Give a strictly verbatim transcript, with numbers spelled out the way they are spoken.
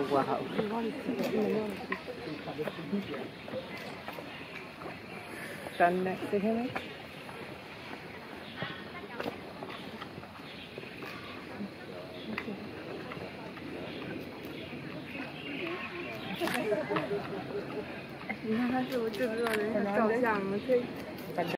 挂好。Stand next to him. 你看他是不是制作人的照相？我们可以。